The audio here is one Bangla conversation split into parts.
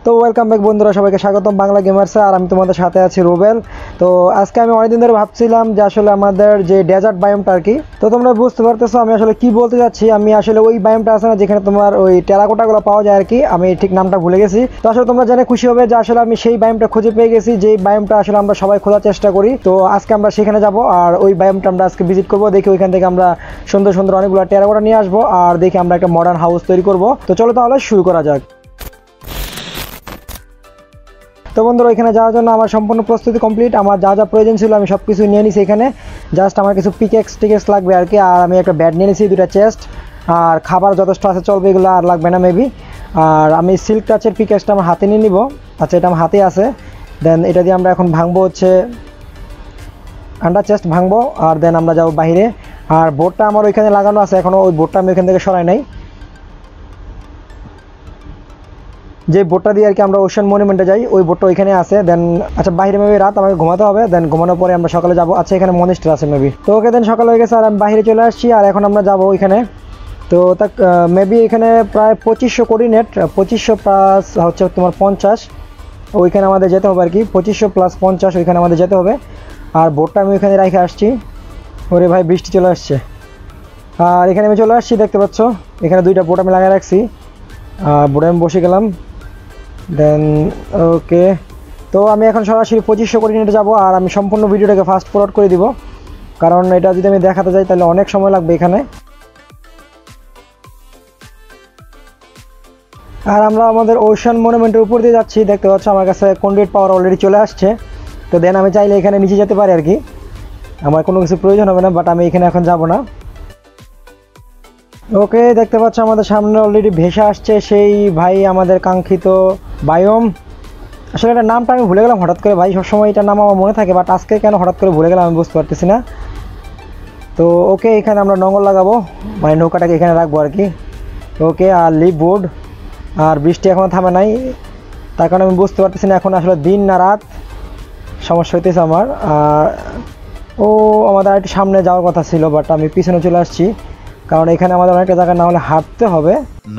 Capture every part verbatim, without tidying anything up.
তো ওয়েলকাম ব্যাক বন্ধুরা, সবাইকে স্বাগতম বাংলা গেমার্সে। আর আমি তোমাদের সাথে আছি রুবেল। তো আজকে আমি অনেকদিন ধরে ভাবছিলাম যে আসলে আমাদের যে ডেজার্ট বায়োমটা আর কি, তো তোমরা বুঝতে পারতেছো আমি আসলে কি বলতে যাচ্ছি। আমি আসলে ওই বায়োমটা আছে না যেখানে তোমার ওই টেরাকোটাগুলো পাওয়া যায় আর কি, আমি ঠিক নামটা ভুলে গেছি। তো আসলে তোমরা জেনে খুশি হবে যে আসলে আমি সেই বায়োমটা খুঁজে পেয়ে গেছি, যে বায়োমটা আসলে আমরা সবাই খোঁজার চেষ্টা করি। তো আজকে আমরা সেখানে যাব আর ওই বায়োমটা আমরা আজকে ভিজিট করবো। দেখি ওইখান থেকে আমরা সুন্দর সুন্দর অনেকগুলো টেরাকোটা নিয়ে আসবো আর দেখি আমরা একটা মডার্ন হাউস তৈরি করবো। তো চলো তাহলে শুরু করা যাক। তো বন্ধুরা, এখানে যাওয়ার জন্য আমার সম্পূর্ণ প্রস্তুতি কমপ্লিট। আমার যা যা প্রয়োজন ছিল আমি সব কিছু নিয়ে নিছি এখানে। জাস্ট আমার কিছু পিকেক্স টিকেক্স লাগবে আর কি। আর আমি একটা ব্যাট নিয়ে নিছি, দুটা চেস্ট, আর খাবার যথেষ্ট আছে, চলবে, এগুলো আর লাগবে না মেবি। আর আমি সিল্ক টাচের পিকেক্সটা আমার হাতে নিয়ে নিব। আচ্ছা, এটা আমার হাতে আছে। দেন এটা দিয়ে আমরা এখন ভাঙবো হচ্ছে আন্ডার চেস্ট ভাঙবো। আর দেন আমরা যাবো বাইরে। আর বোর্ডটা আমার ওইখানে লাগানো আছে এখনও, ওই বোর্ডটা আমি ওইখান থেকে সরাই নাই। যে বোটটা দিয়ে আর কি আমরা ওশান মনুমেন্টে যাই, ওই বোটটা ওইখানে আছে। দেন আচ্ছা, বাইরে মেবি রাত আমাকে ঘুমাতে হবে। দেন ঘুমানোর পরে আমরা সকালে যাবো। আচ্ছা, এখানে মনিস্টার আছে মেবি। তো ওকে, দেন সকাল হয়ে গেছে আর আমি বাইরে চলে আসছি। আর এখন আমরা যাবো ওইখানে। তো তা মেবি এখানে প্রায় পঁচিশশো কোঅর্ডিনেট, পঁচিশশো প্লাস হচ্ছে তোমার পঞ্চাশ, ওইখানে আমাদের যেতে হবে আর কি। পঁচিশশো প্লাস পঞ্চাশ ওইখানে আমাদের যেতে হবে। আর বোটটা আমি ওইখানে রেখে আসছি। ওরে ভাই, বৃষ্টি চলে আসছে। আর এখানে আমি চলে আসছি, দেখতে পাচ্ছ এখানে দুইটা বোট আমি লাগিয়ে রাখছি। আর বোটে আমি বসে গেলাম। দেন ওকে, তো আমি এখন সরাসরি পঁচিশশো কোঅর্ডিনেটে যাব। আর আমি সম্পূর্ণ ভিডিওটাকে ফাস্ট ফরওয়ার্ড করে দিব, কারণ এটা যদি আমি দেখাতে যাই তাহলে অনেক সময় লাগবে এখানে। আর আমরা আমাদের ওশান মনুমেন্টের উপর দিয়ে যাচ্ছি, দেখতে পাচ্ছ আমার কাছে কন্ডুইট পাওয়ার অলরেডি চলে আসছে। তো দেন আমি চাইলে এখানে নিচে যেতে পারি আর কি, আমার কোনো কিছু প্রয়োজন হবে না, বাট আমি এখানে এখন যাব না। ওকে, দেখতে পাচ্ছ আমাদের সামনে অলরেডি ভেসে আসছে সেই ভাই আমাদের কাঙ্ক্ষিত বায়োম। আসলে এটার নামটা আমি ভুলে গেলাম হঠাৎ করে ভাই, সবসময় এটার নাম আমার মনে থাকে, বাট আজকে কেন হঠাৎ করে ভুলে গেলাম আমি বুঝতে পারতেছি না। তো ওকে, এখানে আমরা নঙ্গল লাগাবো, মানে নৌকাটাকে এখানে রাখবো আর কি। ওকে, আর লিভ বোর্ড। আর বৃষ্টি এখনও থামে নাই, তার কারণে আমি বুঝতে পারতেছি না এখন আসলে দিন না রাত, সমস্যা হইতেছে আমার। আর ও আমাদের আরেকটু সামনে যাওয়ার কথা ছিল, বাট আমি পিছনে চলে আসছি, কারণ এখানে আমাদের অনেকটা জায়গা না হলে হাঁটতে হবে।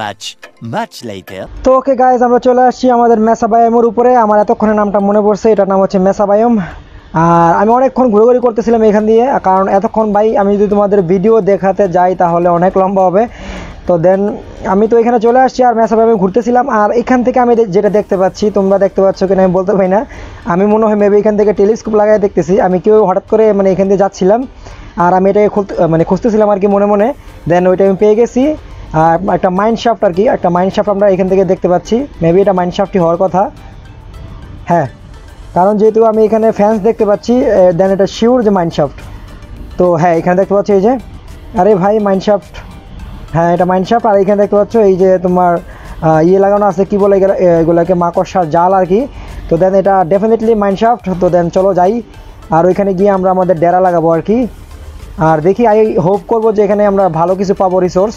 তো ওকে গাইজ, আমরা চলে আসছি আমাদের মেসা বায়োমের উপরে। আমার এতক্ষণে নামটা মনে পড়ছে, এটার নাম হচ্ছে মেসা বায়োম। আর আমি অনেকক্ষণ ঘুরে করতেছিলাম এখান দিয়ে, কারণ এতক্ষণ ভাই আমি যদি তোমাদের ভিডিও দেখাতে যাই তাহলে অনেক লম্বা হবে। তো দেন আমি তো এখানে চলে আসছি আর মেসা বায়োমে ঘুরতেছিলাম। আর এখান থেকে আমি যেটা দেখতে পাচ্ছি, তোমরা দেখতে পাচ্ছ কিনা আমি বলতে পারি না, আমি মনে হয় মেবি এখান থেকে টেলিস্কোপ লাগাই দেখতেছি। আমি কেউ হঠাৎ করে মানে এখান দিয়ে যাচ্ছিলাম আর আমি এটাকে খুলতে মানে খুঁজতেছিলাম আর কি মনে মনে। দেন ওইটা আমি পেয়ে গেছি। আর একটা মাইন্ড শাফট আর কি, একটা মাইন্ড শাফট আমরা এখান থেকে দেখতে পাচ্ছি। মেবি এটা মাইন্ড শাফটই হওয়ার কথা, হ্যাঁ, কারণ যেহেতু আমি এখানে ফ্যান্স দেখতে পাচ্ছি, দেন এটা শিওর যে মাইন্ড শাফট। তো হ্যাঁ, এখানে দেখতে পাচ্ছি এই যে, আরে ভাই মাইন্ড শাফট, হ্যাঁ এটা মাইন্ড শাফট। আর এখানে দেখতে পাচ্ছ এই যে তোমার ইয়ে লাগানো আছে, কি বলে এগুলোকে, মাকড়সার জাল আর কি। তো দেন এটা ডেফিনেটলি মাইন্ড শাফট। তো দেন চলো যাই, আর ওইখানে গিয়ে আমরা আমাদের ডেরা লাগাবো আর কি। আর দেখি, আই হোপ করবো যে এখানে আমরা ভালো কিছু পাবো রিসোর্স।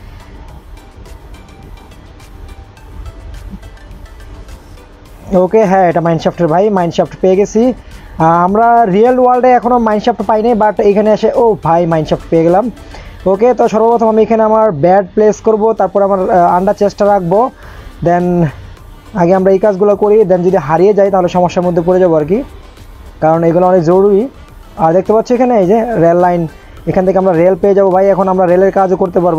ওকে, হ্যাঁ এটা মাইনশাফটের ভাই, মাইনশাফট পেয়ে গেছি। আমরা রিয়েল ওয়ার্ল্ডে এখনও মাইনশাফট পাইনি, বাট এখানে এসে ও ভাই মাইনশাফট পেয়ে গেলাম। ওকে, তো সর্বপ্রথম আমি এখানে আমার ব্যাট প্লেস করব, তারপর আমার আন্ডার চেস্টটা রাখবো। দেন আগে আমরা এই কাজগুলো করি, দেন যদি হারিয়ে যাই তাহলে সমস্যার মধ্যে পড়ে যাবো আর কি, কারণ এগুলো অনেক জরুরি। আর দেখতে পাচ্ছি এখানে এই যে রেল লাইন, এখান থেকে আমরা রেল পেয়ে যাবো ভাই। এখন আমরা রেলের কাজও করতে পারবো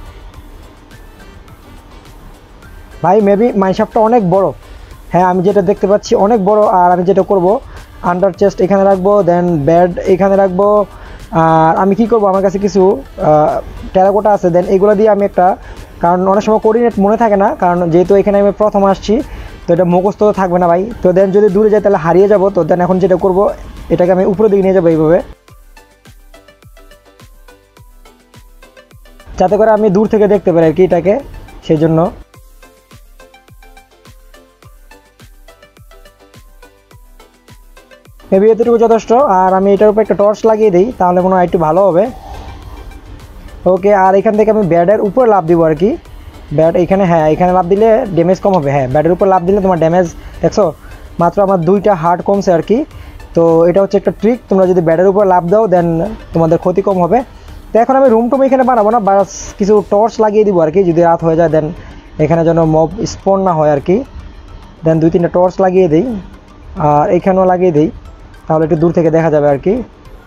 ভাই। মেবি মাইনশাফটটা অনেক বড়, হ্যাঁ আমি যেটা দেখতে পাচ্ছি অনেক বড়। আর আমি যেটা করব, আন্ডার চেস্ট এখানে রাখবো, দেন বেড এখানে রাখবো। আর আমি কি করব, আমার কাছে কিছু টেরাকোটা আছে, দেন এগুলো দিয়ে আমি একটা, কারণ অনেক সময় কোঅর্ডিনেট মনে থাকে না, কারণ যেহেতু এখানে আমি প্রথম আসছি, তো এটা মুখস্থ তো থাকবে না ভাই। তো দেন যদি দূরে যাই তাহলে হারিয়ে যাব। তো দেন এখন যেটা করব, এটাকে আমি উপরের দিকে নিয়ে যাবো এইভাবে, যাতে করে আমি দূর থেকে দেখতে পারি আর কি এটাকে, সেই জন্য। মেবি এতটুকু যথেষ্ট। আর আমি এটার উপর একটা টর্চ লাগিয়ে দিই, তাহলে মনে হয় একটু ভালো হবে। ওকে, আর এখান থেকে আমি ব্যাটের উপর লাভ দিব আর কি। ব্যাট এখানে, হ্যাঁ এখানে লাভ দিলে ড্যামেজ কম হবে। হ্যাঁ, ব্যাটের উপর লাভ দিলে তোমার ড্যামেজ দেখছো মাত্র আমার দুইটা হার্ট কমছে আর কি। তো এটা হচ্ছে একটা ট্রিক, তোমরা যদি ব্যাটের উপর লাভ দাও দেন তোমাদের ক্ষতি কম হবে। তো এখন আমি রুম টুম এখানে বানাবো না, বাস কিছু টর্চ লাগিয়ে দিব আর কি, যদি রাত হয়ে যায় দেন এখানে যেন মব স্পন না হয় আর কি। দেন দুই তিনটা টর্চ লাগিয়ে দিই, আর এখানেও লাগিয়ে দিই, তাহলে একটু দূর থেকে দেখা যাবে আর কি।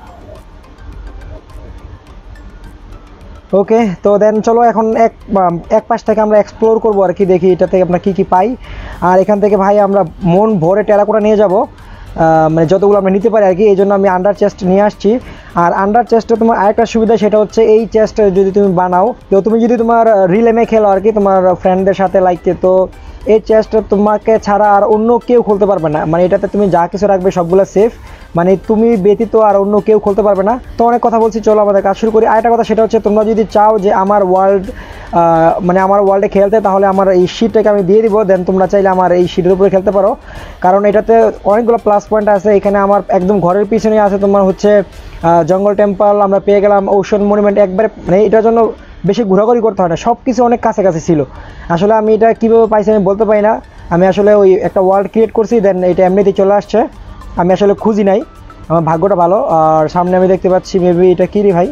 ওকে, তো দেন চলো এখন এক এক পাশ থেকে আমরা এক্সপ্লোর করবো আর কি, দেখি এটা থেকে আমরা কী কী পাই। আর এখান থেকে ভাই আমরা মন ভরে টেরাকোটা নিয়ে যাব, মানে যতগুলো আমরা নিতে পারি আর কি। এই জন্য আমি আন্ডার চেস্ট নিয়ে আসছি। আর আন্ডার চেস্টে তোমার আরেকটা সুবিধা, সেটা হচ্ছে এই চেস্ট যদি তুমি বানাও, তো তুমি যদি তোমার রিলেমে খেলো আর কি তোমার ফ্রেন্ডদের সাথে লাইকে, তো এই চেস্ট তোমাকে ছাড়া আর অন্য কেউ খুলতে পারবে না। মানে এটাতে তুমি যা কিছু রাখবে সবগুলো সেফ, মানে তুমি ব্যতীত আর অন্য কেউ খুলতে পারবে না। তো অনেক কথা বলছি, চলো আমাদের কাজ শুরু করি। আরেকটা কথা, সেটা হচ্ছে তোমরা যদি চাও যে আমার ওয়ার্ল্ড মানে আমার ওয়ার্ল্ডে খেলতে, তাহলে আমার এই শিটটাকে আমি দিয়ে দিব, দেন তোমরা চাইলে আমার এই শিটের উপরে খেলতে পারো, কারণ এটাতে অনেকগুলো প্লাস পয়েন্ট আছে। এখানে আমার একদম ঘরের পিছনে আছে তোমার হচ্ছে জঙ্গল টেম্পল, আমরা পেয়ে গেলাম ওশন মনুমেন্ট একবারে, মানে এটার জন্য বেশি ঘোরাঘুরি করতে হয় না, সব কিছু অনেক কাছাকাছি ছিল। আসলে আমি এটা কীভাবে পাইছি আমি বলতে পারি না, আমি আসলে ওই একটা ওয়ার্ল্ড ক্রিয়েট করছি, দেন এটা এমনিতেই চলে আসছে, আমি আসলে খুঁজি নাই, আমার ভাগ্যটা ভালো। আর সামনে আমি দেখতে পাচ্ছি মেবি এটা কী রে ভাই,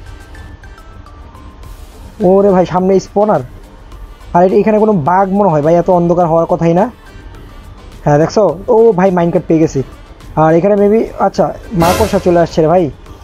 ওরে ভাই সামনে স্পনার, আর এটা এখানে কোনো বাঘ মনে হয় ভাই, এত অন্ধকার হওয়ার কথাই না। হ্যাঁ দেখছো, ও ভাই মাইনকাট পেয়ে গেছি। আর এখানে মেবি আচ্ছা মাকড়সা চলে আসছে রে ভাই,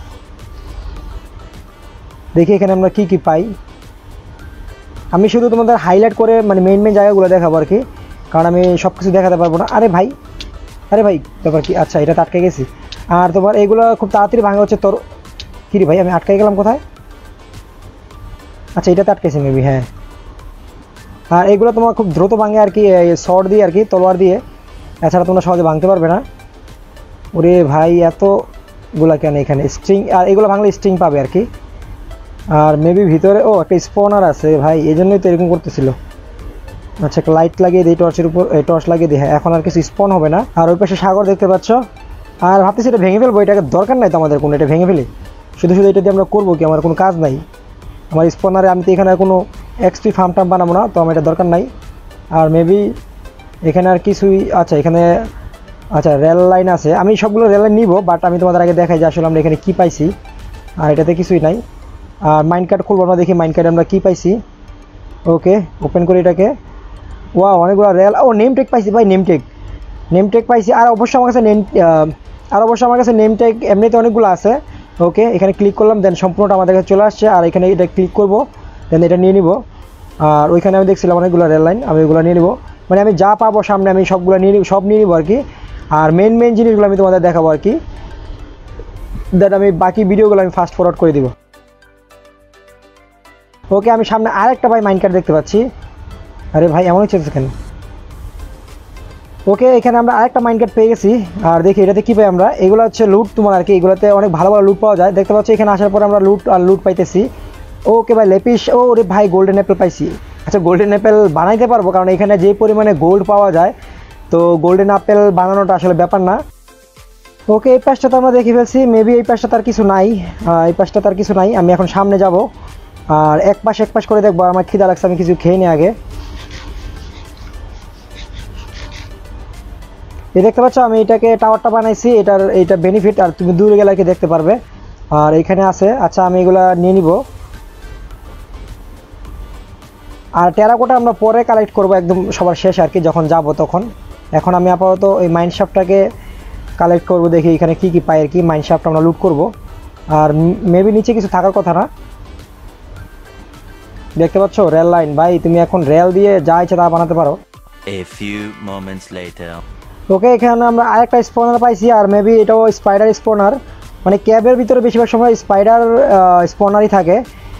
দেখি এখানে আমরা কি কি পাই। আমি শুধু তোমাদের হাইলাইট করে মানে মেইন মেইন জায়গাগুলো দেখাবো আর কি, কারণ আমি সব কিছু দেখাতে পারবো না। আরে ভাই, আরে ভাই ব্যাপার কি, আচ্ছা এটা আটকে গেছি। আর তোমার এইগুলো খুব তাড়াতাড়ি ভাঙা হচ্ছে তোর, কী রে ভাই আমি আটকে গেলাম কোথায়, আচ্ছা এটাতে আটকেছি মেবি, হ্যাঁ। আর এগুলো তোমার খুব দ্রুত ভাঙে আর কি, শর্ট দিয়ে আর কি, তলোয়ার দিয়ে, এছাড়া তোমরা সহজে ভাঙতে পারবে না। ওরে ভাই এতগুলা কেন এখানে স্ট্রিং, আর এগুলো ভাঙলে স্ট্রিং পাবে আর কি। আর মেবি ভিতরে ও একটা স্পনার আছে ভাই, এই জন্যই তো এরকম করতেছিল। আচ্ছা একটা লাইট লাগিয়ে দিই টর্চের উপর, টর্চ লাগিয়ে দিই, হ্যাঁ এখন আর কিছু স্পন হবে না। আর ওই পাশে সাগর দেখতে পাচ্ছ, আর ভাবতেছি এটা ভেঙে ফেলবো, এটাকে দরকার নাই তো আমাদের কোনো, এটা ভেঙে ফেলি, শুধু শুধু এটা দিয়ে আমরা করবো কি, আমার কোনো কাজ নাই। আমার স্পনারে আমি তো এখানে আর কোনো এক্সপি ফার্ম টার্ম বানাবো না, তো আমার এটা দরকার নাই। আর মেবি এখানে আর কিছুই, আচ্ছা এখানে আচ্ছা রেল লাইন আছে, আমি সবগুলো রেল লাইন নিব, বাট আমি তোমাদের আগে দেখাই যে আসলে আমরা এখানে কী পাইছি। আর এটাতে কিছুই নাই। আর মাইন্ড কার্ড খুলবো আমরা, দেখি মাইন্ড কার্ডে আমরা কী পাইছি। ওকে ওপেন করি এটাকে, ওয়া অনেকগুলো রেল, ও নেম টেক পাইছি ভাই, নেম টেক নেম টেক পাইছি। আর অবশ্যই আমার কাছে নেম আর অবশ্যই আমার কাছে নেম টেক এমনিতে অনেকগুলো আছে। ওকে এখানে ক্লিক করলাম, দেন সম্পূর্ণটা আমাদের কাছে চলে আসছে। আর এখানে এটা ক্লিক করবো, দেন এটা নিয়ে নিব। আর ওইখানে আমি দেখছিলাম অনেকগুলো রেল লাইন, আমি ওইগুলো নিয়ে নিব, মানে আমি যা পাবো সামনে আমি সবগুলো নিয়ে সব নিয়ে নিব আর কি। আর মেন মেন জিনিসগুলো আমি তোমাদের দেখাবো আর কি, দেন আমি বাকি ভিডিওগুলো আমি ফাস্ট ফরওয়ার্ড করে দিব। ওকে আমি সামনে আরেকটা ভাই মাইন্ড কার্ড দেখতে পাচ্ছি, আরে ভাই এমনই চলছে কেন। ওকে এখানে আমরা আরেকটা মাইন্ড কার্ড পেয়ে গেছি। আর দেখি এটাতে কী পাই আমরা, এগুলো হচ্ছে লুট তোমার আর কি, এগুলোতে অনেক ভালো ভালো লুট পাওয়া যায়, দেখতে পাচ্ছি এখানে আসার পরে আমরা লুট আর লুট পাইতেছি। ওকে ভাই লেপিস, ও রে ভাই গোল্ডেন অ্যাপেল পাইছি। আচ্ছা গোল্ডেন অ্যাপেল বানাইতে পারবো, কারণ এখানে যে পরিমাণে গোল্ড পাওয়া যায়, তো গোল্ডেন অ্যাপেল বানানোটা আসলে ব্যাপার না। ওকে এই পাশটা তো আমরা দেখে ফেলছি, মেবি এই পাশটা তার কিছু নাই, এই পাশটা তার কিছু নাই। আমি এখন সামনে যাব, আর এক পাশ এক পাশ করে দেখবো, আমার খিদা লাগছে, আমি কিছু খেয়ে নিই আগে। এই দেখতে পাচ্ছ আমি এটাকে টাওয়ারটা বানাইছি, এটার এইটা বেনিফিট, আর তুমি দূরে গেলে কি দেখতে পারবে। আর এইখানে আছে, আচ্ছা আমি এগুলা নিয়ে নিব। আর টেরাকোটা আমরা পরে কালেক্ট করব একদম সবার শেষ আর কি, যখন যাব তখন। এখন আমি আপাতত এই মাইনশাফটটাকে কালেক্ট করব, দেখি এখানে কি কি পাই আর কি। মাইনশাফট আমরা লুট করব, আর মেবি নিচে কিছু থাকার কথা না। দেখতে পাচ্ছ রেল লাইন, ভাই তুমি এখন রেল দিয়ে যা ইচ্ছা তা বানাতে পারো। A few moments later. ওকে এখানে আমরা আরেকটা স্পনার পাইছি, আর মেবি এটাও স্পাইডার স্পনার, মানে ক্যাবের ভিতরে বেশিরভাগ সময় স্পাইডার স্পনারই থাকে।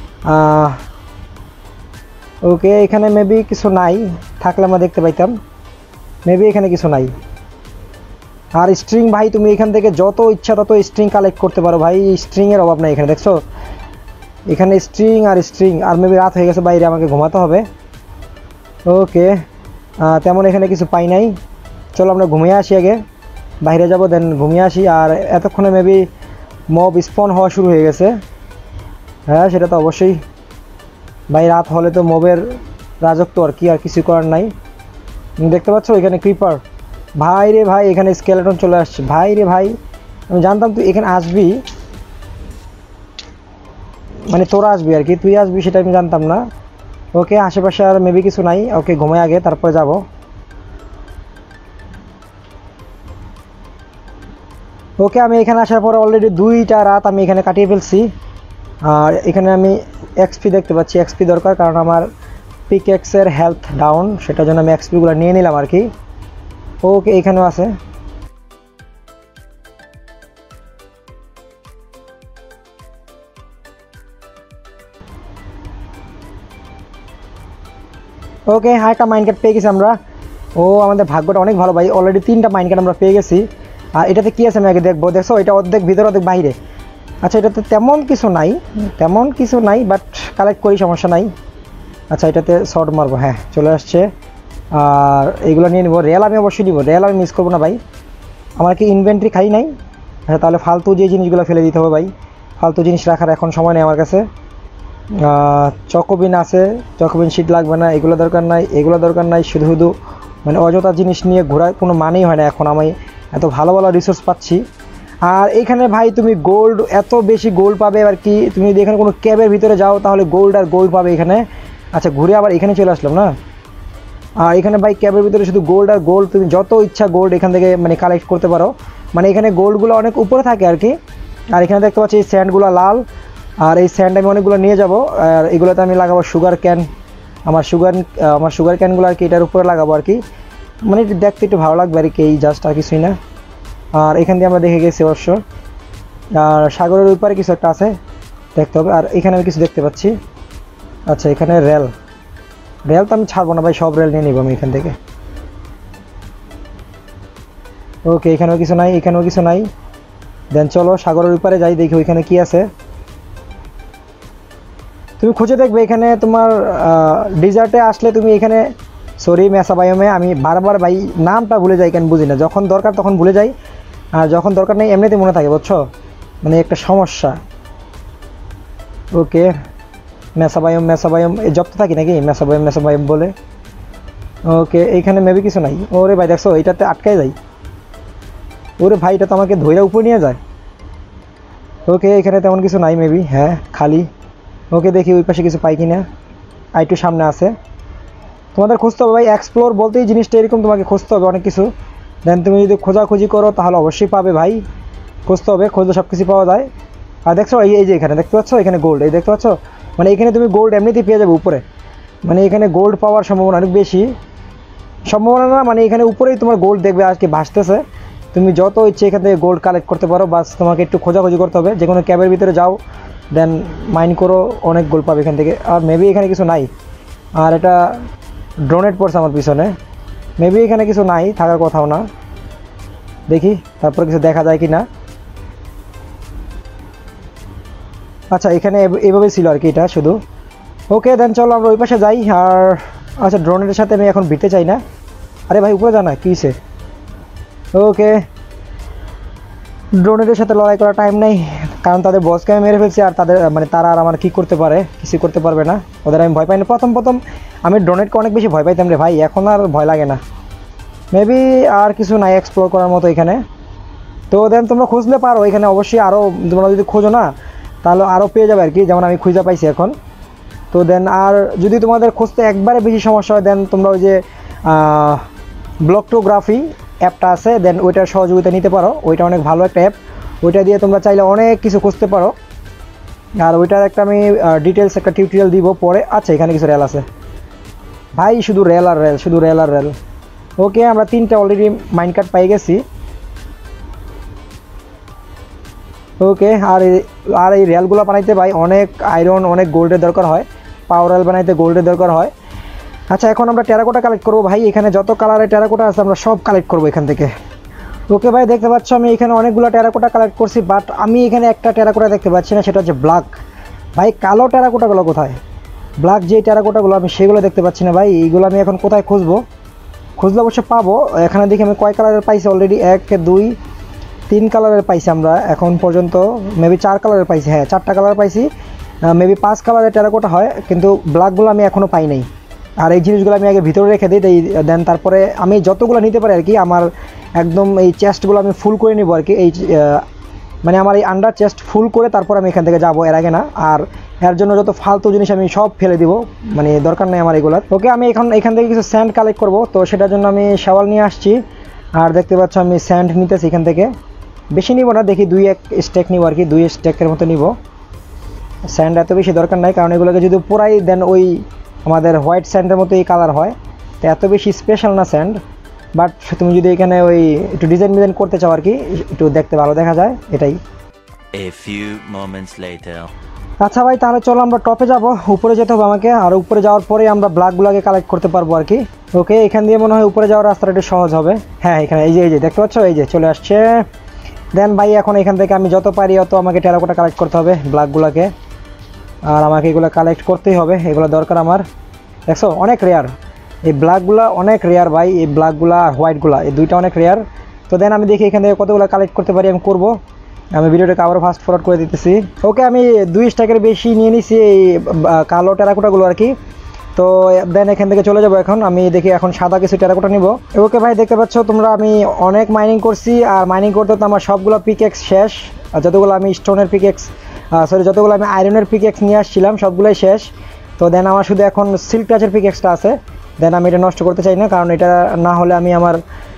ওকে এখানে মেবি কিছু নাই, থাকলে আমরা দেখতে পাইতাম, মেবি এখানে কিছু নাই। আর স্ট্রিং ভাই তুমি এখান থেকে যত ইচ্ছা তত স্ট্রিং কালেক্ট করতে পারো ভাই, স্ট্রিংয়ের অভাব নাই এখানে, দেখছো এখানে স্ট্রিং আর স্ট্রিং। আর মেবি রাত হয়ে গেছে, বাইরে আমাকে ঘুমাতে হবে। ওকে তেমন এখানে কিছু পাই নাই, চলো আমরা ঘুমিয়ে আসি আগে, বাইরে যাব দেন ঘুমিয়ে আসি। আর এতক্ষণে মেবি মব স্পন হওয়া শুরু হয়ে গেছে, হ্যাঁ সেটা তো অবশ্যই ভাই, রাত হলে তো মবের রাজত্ব আর কি, আর কিছু করার নাই। দেখতে পাচ্ছ এখানে ক্রিপার, ভাই রে ভাই এখানে স্কেলেটন চলে আসছে, ভাই রে ভাই আমি জানতাম তুই এখানে আসবি, মানে তোরা আসবি আর কি, তুই আসবি সেটা আমি জানতাম না। ওকে আশেপাশে আর মেবি কিছু নাই, ওকে ঘুমাই আগে তারপরে যাব। ওকে, আমি এখানে আসার পর অলরেডি দুইটা রাত আমি এখানে কাটিয়ে ফেলছি। আর এখানে আমি এক্সপি দেখতে পাচ্ছি, এক্সপি দরকার, কারণ আমার পিকেক্সের হেলথ ডাউন, সেটার জন্য আমি এক্সপিগুলো নিয়ে নিলাম আর কি। ওকে, এখানেও আছে। ওকে, একটা মাইন্ড কার্ড পেয়ে গেছি আমরা। ও, আমাদের ভাগ্যটা অনেক ভালো ভাই, অলরেডি তিনটা মাইন্ড কার্ড আমরা পেয়ে গেছি। আর এটাতে কী আছে আমি আগে দেখবো। দেখছো, এটা অর্ধেক ভিতরে অর্ধেক বাইরে। আচ্ছা, এটাতে তেমন কিছু নাই, তেমন কিছু নাই, বাট কালেক্ট করি, সমস্যা নাই। আচ্ছা, এটাতে শর্ট মারবো, হ্যাঁ চলে আসছে। আর এইগুলো নিয়ে নিবো। রেল আমি অবশ্যই নিবো, রেল আমি মিস করবো না ভাই। আমার কি ইনভেন্টরি খাই নাই? আচ্ছা, তাহলে ফালতু যে জিনিসগুলো ফেলে দিতে হবে ভাই, ফালতু জিনিস রাখার এখন সময় নেই আমার কাছে। চকোবিন আছে, চকোবিন শিট লাগবে না, এগুলো দরকার নাই, এগুলো দরকার নাই। শুধু শুধু মানে অযথা জিনিস নিয়ে ঘোরার কোনো মানেই হয় না এখন, আমি এত ভালো ভালো রিসোর্স পাচ্ছি। আর এখানে ভাই তুমি গোল্ড, এত বেশি গোল্ড পাবে আর কি। তুমি যদি এখানে কোনো ক্যাবের ভিতরে যাও তাহলে গোল্ড আর গোল্ড পাবে এখানে। আচ্ছা, ঘুরে আবার এখানে চলে আসলাম না। আর এখানে ভাই ক্যাবের ভিতরে শুধু গোল্ড আর গোল্ড, তুমি যত ইচ্ছা গোল্ড এখান থেকে মানে কালেক্ট করতে পারো। মানে এখানে গোল্ডগুলো অনেক উপরে থাকে আর কি। আর এখানে দেখতে পাচ্ছি এই স্যান্ডগুলো লাল, আর এই স্যান্ড আমি অনেকগুলো নিয়ে যাব। আর এগুলোতে আমি লাগাবো সুগার ক্যান, আমার সুগার আমার সুগার ক্যানগুলো আর কি এটার উপরে লাগাবো আর কি। মানে দেখতে একটু ভালো লাগবে আর কি, এই জাস্ট আর কিছুই না। আর এখান দিয়ে আমরা দেখে গেছি অবশ্য। আর সাগরের ওই পারে কিছু একটা আছে, দেখতে হবে। আর এখানে আমি কিছু দেখতে পাচ্ছি। আচ্ছা, এখানে রেল, রেল তো আমি ছাড়বো না ভাই, সব রেল নিয়ে নিব আমি এখান থেকে। ওকে, এখানেও কিছু নাই, এখানেও কিছু নাই। দেন চলো সাগরের ওই পারে যাই, দেখি ওইখানে কি আছে। তুমি খুঁজে দেখবে এখানে তোমার ডিজার্টে আসলে তুমি এখানে, সরি মেসা বায়োমে, আমি বারবার ভাই নামটা ভুলে যাই, কেন বুঝি না। যখন দরকার তখন ভুলে যাই, আর যখন দরকার নেই এমনিতেই মনে থাকে, বুঝছো, মানে একটা সমস্যা। Okay, mesa biome, mesa biome জব তো থাকি নাকি, মেসা বায়োম মেসা বায়োম বলে। ওকে, এইখানে মেবি কিছু নাই। ওরে ভাই দেখছো, এইটাতে আটকায় যাই। ওরে ভাই, এটা তো আমাকে ধৈর্য উপরে নিয়ে যায়। ওকে, এখানে তেমন কিছু নাই মেবি, হ্যাঁ খালি। ওকে, দেখি ওই পাশে কিছু পাই কিনা। আর একটু সামনে আছে, তোমাদের খুঁজতে হবে ভাই। এক্সপ্লোর বলতেই জিনিসটা এরকম, তোমাকে খুঁজতে হবে অনেক কিছু। দেন তুমি যদি খোঁজাখুঁজি করো তাহলে অবশ্যই পাবে ভাই, খুঁজতে হবে, খুঁজলে সব কিছু পাওয়া যায়। আর দেখছো এই এই যে এখানে দেখতে পাচ্ছ, এখানে গোল্ড, এই দেখতে পাচ্ছ, মানে এখানে তুমি গোল্ড এমনিতেই পেয়ে যাবে উপরে। মানে এখানে গোল্ড পাওয়ার সম্ভাবনা অনেক বেশি, সম্ভাবনা না মানে এখানে উপরেই তোমার গোল্ড দেখবে আজকে ভাসতেছে। তুমি যত ইচ্ছে এখান থেকে গোল্ড কালেক্ট করতে পারো, বাস তোমাকে একটু খোঁজাখুঁজি করতে হবে। যে কোনো ক্যাবের ভিতরে যাও, দেন মাইন করো, অনেক গোল্ড পাবে এখান থেকে। আর মেবি এখানে কিছু নাই। আর এটা ড্রোনেট পড়ছে আমার পিছনে, মেবি এখানে কিছু নাই, থাকার কথাও না। দেখি তারপর কিছু দেখা যায় কি না। আচ্ছা, এখানে এভাবে ছিল আর কি এটা শুধু। ওকে, দেন চলো আমরা ওই পাশে যাই। আর আচ্ছা, ড্রোনের সাথে আমি এখন ভিড়তে চাই না। আরে ভাই উপরে জানা কিসে। ওকে, ড্রোনের সাথে লড়াই করার টাইম নেই, কারণ তাদের বসকে আমি মেরে ফেলছি। আর তাদের মানে তারা আর আমার কী করতে পারে, কিছু করতে পারবে না। ওদের আমি ভয় পাই না। প্রথম প্রথম আমি ড্রোনেটকে অনেক বেশি ভয় পাইতাম রে ভাই, এখন আর ভয় লাগে না। মেবি আর কিছু নাই এক্সপ্লোর করার মতো এখানে। তো দেন তোমরা খুঁজলে পারো এখানে, অবশ্যই আরও তোমরা যদি খোঁজো না তাহলে আরও পেয়ে যাবে আর কি, যেমন আমি খুঁজে পাইছি এখন। তো দেন আর যদি তোমাদের খুঁজতে একবারে বেশি সমস্যা হয়, দেন তোমরা ওই যে ব্লকটোগ্রাফি অ্যাপটা আছে, দেন ওইটার সহযোগিতা নিতে পারো। ওইটা অনেক ভালো একটা অ্যাপ, ওইটা দিয়ে তোমরা চাইলে অনেক কিছু খুঁজতে পারো। আর ওইটার একটা আমি ডিটেলস একটা টিউটোরিয়াল দিব পরে। আচ্ছা, এখানে কিছু রেল আছে ভাই, শুধু রেল আর রেল, শুধু রেল আর রেল। ওকে, আমরা তিনটা অলরেডি মাইন্ড কার্ড পাই গেছি। ওকে, আর আর এই রেলগুলো বানাইতে ভাই অনেক আয়রন, অনেক গোল্ডের দরকার হয়। পাওয়ার রেল বানাইতে গোল্ডের দরকার হয়। আচ্ছা, এখন আমরা টেরাকোটা কালেক্ট করবো ভাই। এখানে যত কালারের টেরাকোটা আছে আমরা সব কালেক্ট করবো এখান থেকে। ওকে ভাই, দেখতে পাচ্ছ আমি এখানে অনেকগুলো টেরাকোটা কালেক্ট করছি, বাট আমি এখানে একটা টেরাকোটা দেখতে পাচ্ছি না, সেটা হচ্ছে ব্ল্যাক। ভাই কালো টেরাকোটাগুলো কোথায়? ব্ল্যাক যে টেরাকোটাগুলো আমি সেগুলো দেখতে পাচ্ছি না ভাই। এইগুলো আমি এখন কোথায় খুঁজবো? খুঁজলে অবশ্য পাবো। এখানে দেখি আমি কয় কালারের পাইছি অলরেডি, এক দুই তিন কালারের পাইছি আমরা এখন পর্যন্ত, মেবি চার কালারের পাইছি, হ্যাঁ চারটা কালার পাইছি। মেবি পাঁচ কালারের টেরাকোটা হয়, কিন্তু ব্ল্যাকগুলো আমি এখনও পাই নাই। আর এই জিনিসগুলো আমি আগে ভিতরে রেখে দিই, দেন তারপরে আমি যতগুলো নিতে পারি আর কি, আমার একদম এই চেস্টগুলো আমি ফুল করে নিব আর কি। এই মানে আমার এই আন্ডার চেস্ট ফুল করে তারপর আমি এখান থেকে যাবো, এর আগে না। আর এর জন্য যত ফালতু জিনিস আমি সব ফেলে দিব, মানে দরকার নেই আমার এগুলোর। ওকে, আমি এখন এখান থেকে কিছু স্যান্ড কালেক্ট করব, তো সেটার জন্য আমি শাওয়াল নিয়ে আসছি। আর দেখতে পাচ্ছ আমি স্যান্ড নিতেছি এখান থেকে। বেশি নিব না, দেখি দুই এক স্টেক নিব আর কি, দুই স্টেকের মতো নিব। স্যান্ড এত বেশি দরকার নাই, কারণ এগুলোকে যদি পুরাই দেন ওই আমাদের হোয়াইট স্যান্ডের মতো এই কালার হয়, তো এত বেশি স্পেশাল না স্যান্ড। বাট তুমি যদি এখানে ওই একটু ডিজাইন ডিজাইন করতে চাও আর কি, একটু দেখতে ভালো দেখা যায়, এটাই। A few moments later. আচ্ছা ভাই, তাহলে চলো আমরা টপে যাব, উপরে যেতে হবে আমাকে, আর উপরে যাওয়ার পরে আমরা ব্লাকগুলোকে কালেক্ট করতে পারবো আর কি। ওকে, এখান দিয়ে মনে হয় উপরে যাওয়ার রাস্তাটা একটু সহজ হবে। হ্যাঁ, এখানে এই যে এই যে দেখতে পাচ্ছ, এই যে চলে আসছে। দেন ভাই এখন এখান থেকে আমি যত পারি অত আমাকে টেরাকোটা কালেক্ট করতে হবে ব্লাকগুলোকে, আর আমাকে এগুলো কালেক্ট করতেই হবে, এগুলো দরকার আমার। দেখছো অনেক রেয়ার এই ব্ল্যাকগুলা, অনেক রেয়ার ভাই এই ব্ল্যাকগুলা আর হোয়াইটগুলা, এই দুইটা অনেক রেয়ার। তো দেন আমি দেখি এখান থেকে কতগুলো কালেক্ট করতে পারি, আমি করবো। আমি ভিডিওটাকে আবারও ফাস্ট ফরওয়ার্ড করে দিতেছি। ওকে, আমি দুই স্ট্যাকের বেশি নিয়ে নিছি এই কালো টেরাকোটাগুলো আর কি। তো দেন এখান থেকে চলে যাবো এখন, আমি দেখি এখন সাদা কিছু টেরাকোটা নিব। ওকে ভাই, দেখতে পাচ্ছ তোমরা আমি অনেক মাইনিং করছি, আর মাইনিং করতে তো আমার সবগুলো পিকেক্স শেষ, আর যতগুলো আমি স্টোনের পিকেক্স সরি যতগুলো আমি আয়রনের পিকেক্স নিয়ে আসছিলাম সবগুলোই শেষ। তো দেন আমার শুধু এখন সিল্ক টাচের পিকেক্সটা আছে। দেন আমি এটা নষ্ট করতে চাই না, কারণ এটা না হলে আমি আমার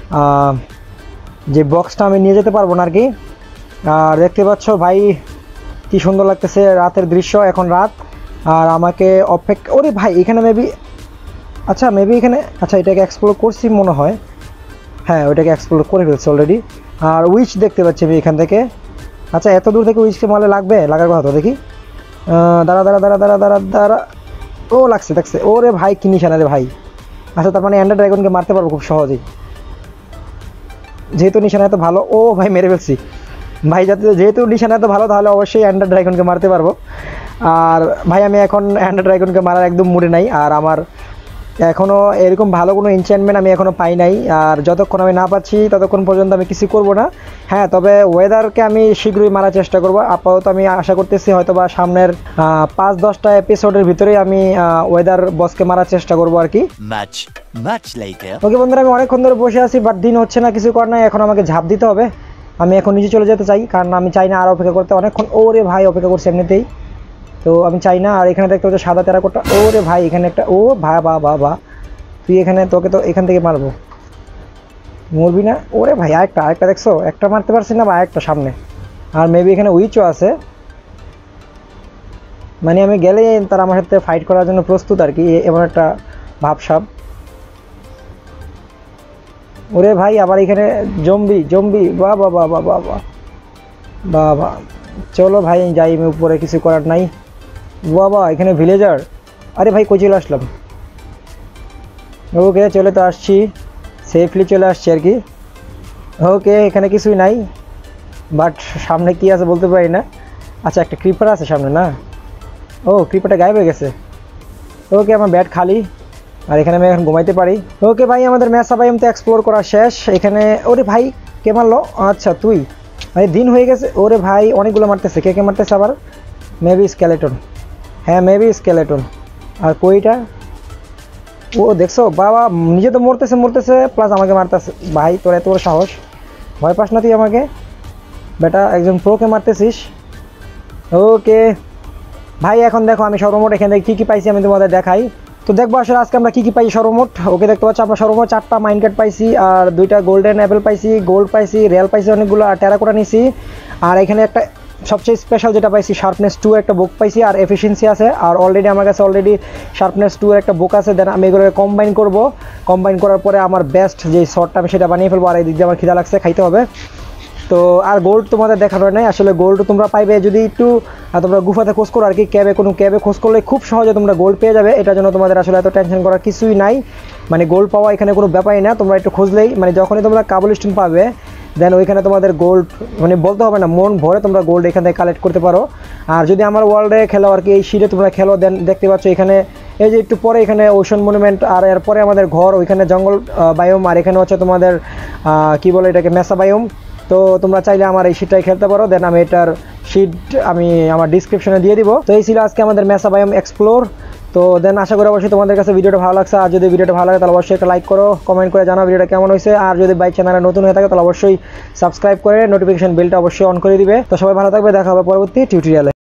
যে বক্সটা আমি নিয়ে যেতে পারবো না আর কি। আর দেখতে পাচ্ছ ভাই কি সুন্দর লাগতেছে রাতের দৃশ্য, এখন রাত। আর আমাকে অপেক্ষা, ওরে ভাই এখানে মেবি, আচ্ছা মেবি এখানে, আচ্ছা এটাকে এক্সপ্লোর করছি মনে হয়, হ্যাঁ ওইটাকে এক্সপ্লোর করে ফেলছি অলরেডি। আর উইচ দেখতে পাচ্ছি আমি এখান থেকে। আচ্ছা এত দূর থেকে উইচকে মারলে লাগবে, লাগার কথা তো দেখি। দাঁড়া দাঁড়া দাঁড়া দাঁড়া দাঁড়া দাঁড়া ও লাগছে দেখছে, ওরে ভাই কি নিশানা রে ভাই। আচ্ছা তার মানে এন্ডার ড্রাগনকে মারতে পারবো খুব সহজেই, যেহেতু নিশানা এত ভালো। ও ভাই মেরে ফেলছি ভাই, যাতে যেহেতু নিশানা এত ভালো তাহলে অবশ্যই এন্ডার ড্রাগনকে মারতে পারবো। আর ভাই আমি এখন এন্ডার ড্রাগনকে মারার একদম মুডে নাই, আর আমার এখনও এরকম ভালো কোনো এনচ্যান্টমেন্ট আমি এখনও পাই নাই। আর যতক্ষণ আমি না পাচ্ছি ততক্ষণ পর্যন্ত আমি কিছু করব না। হ্যাঁ, তবে ওয়েদারকে আমি শীঘ্রই মারার চেষ্টা করব। আপাতত আমি আশা করতেছি হয়তো বা সামনের পাঁচ দশটা এপিসোডের ভিতরেই আমি ওয়েদার বসকে মারার চেষ্টা করব আর কি। Much, much later. ওকে বন্ধুরা, আমি অনেকক্ষণ ধরে বসে আছি, বাট দিন হচ্ছে না, কিছু করার নাই। এখন আমাকে ঝাঁপ দিতে হবে, আমি এখন নিচে চলে যেতে চাই, কারণ আমি চাই না আর অপেক্ষা করতে অনেকক্ষণ। ওরে ভাই অপেক্ষা করছি এমনিতেই, তো আমি চাই না। আর এখানে দেখতে হচ্ছে সাদা টেরাকোটা, ওরে ভাই এখানে একটা, ও ভা বা বা বা তুই এখানে, তোকে তো এখান থেকে মারবো, মরবি না। ওরে ভাই আরেকটা আরেকটা দেখছো, একটা মারতে পারছি না, বা আরেকটা সামনে। আর মেবি এখানে উইচও আছে, মানে আমি গেলে তারা আমার সাথে ফাইট করার জন্য প্রস্তুত আর কি, এমন একটা ভাবসাব। ওরে ভাই আবার এখানে জম্বি জম্বি, বা বা বা বা বা বা বাবা। চলো ভাই যাই, আমি উপরে, কিছু করার নাই। বাবা এখানে ভিলেজার, আরে ভাই কই চলে আসলাম। ওকে চলে তো আসছি, সেফলি চলে আসছি আর কি। ওকে এখানে কিছুই নাই, বাট সামনে কি আছে বলতে পারি না। আচ্ছা একটা ক্রিপার আছে সামনে না, ও ক্রিপারটা গায়েব হয়ে গেছে। ওকে আমার ব্যাট খালি, আর এখানে আমি এখন ঘুমাইতে পারি। ওকে ভাই আমাদের মেসাবাইম তো এক্সপ্লোর করা শেষ। এখানে ওরে ভাই কে মারলো, আচ্ছা তুই, ভাই দিন হয়ে গেছে। ওরে ভাই অনেকগুলো মারতেছে, কে কে মারতেছে আবার, মেবি স্কেলেটন, হ্যাঁ মেবি স্কেলেটন। আর কইটা, ও দেখছো বাবা নিজে তো মরতেছে মরতেছে প্লাস আমাকে মারতেছে। ভাই তোর এত বড় সাহস, ভয় পাস না তুই আমাকে বেটা, একজন প্রোকে মারতেছিস। ওকে ভাই এখন দেখো আমি সর্বমোট এখান থেকে কী কী পাইছি আমি তোমাদের দেখাই। তো দেখবো আসলে আজকে আমরা কী কী পাই সর্বমোট। ওকে দেখতে পাচ্ছ আমরা সর্বমোট চারটা মাইন কার্ড পাইছি, আর দুইটা গোল্ডেন অ্যাপেল পাইছি, গোল্ড পাইছি, রিয়াল পাইছি অনেকগুলো, আর টেরাকোটা নিছি। আর এখানে একটা সবচেয়ে স্পেশাল যেটা পাইছি শার্পনেস টু একটা বুক পাইছি, আর এফিসিয়েন্সি আছে। আর অলরেডি আমার কাছে অলরেডি শার্পনেস টু এর একটা বুক আছে। দেন আমি এগুলোকে কম্বাইন করব, কম্বাইন করার পরে আমার বেস্ট যে শটটা আমি সেটা বানিয়ে ফেলবো। আর এই দিক দিয়ে আমার খিদা লাগছে, খাইতে হবে। তো আর গোল্ড তোমাদের দেখানো নাই, আসলে গোল্ড তোমরা পাইবে যদি একটু তোমরা গুফাতে খোঁজ করো আর কি, ক্যাবে কোনো ক্যাবে খোঁজ করলে খুব সহজে তোমরা গোল্ড পেয়ে যাবে। এটার জন্য তোমাদের আসলে এত টেনশন করার কিছুই নাই, মানে গোল্ড পাওয়া এখানে কোনো ব্যাপারই না। তোমরা একটু খুঁজলেই, মানে যখনই তোমরা কাবল স্টোন পাবে দেন ওইখানে তোমাদের গোল্ড, মানে বলতে হবে না, মন ভরে তোমরা গোল্ড এখান থেকে কালেক্ট করতে পারো। আর যদি আমার ওয়ার্ল্ডে খেলো আর কি, এই শিটে তোমরা খেলো, দেন দেখতে পাচ্ছ এখানে এই যে একটু পরে এখানে ওশন মনুমেন্ট, আর এরপরে আমাদের ঘর, ওইখানে জঙ্গল বায়োম, আর এখানে হচ্ছে তোমাদের কি বলে এটাকে মেসা বায়োম। তো তোমরা চাইলে আমার এই শিটটাই খেলতে পারো। দেন আমি এটার শিট আমি আমার ডিসক্রিপশনে দিয়ে দিব। তো এই ছিল আজকে আমাদের মেসা বায়োম এক্সপ্লোর। তো দেন আশা করি অবশ্যই তোমাদের কাছে ভিডিওটা ভালো লাগছে। আর যদি ভিডিওটা ভালো লাগে তাহলে অবশ্যই একটা লাইক করো, কমেন্ট করে জানাও ভিডিওটা কেমন হয়েছে। আর যদি বাইক চ্যানেলে নতুন হয়ে থাকে তাহলে অবশ্যই সাবস্ক্রাইব করে নোটিফিকেশন বেলটা অবশ্যই অন করে দিবে। তো সবাই ভালো থাকবে, দেখা হবে পরবর্তী টিউটোরিয়ালে।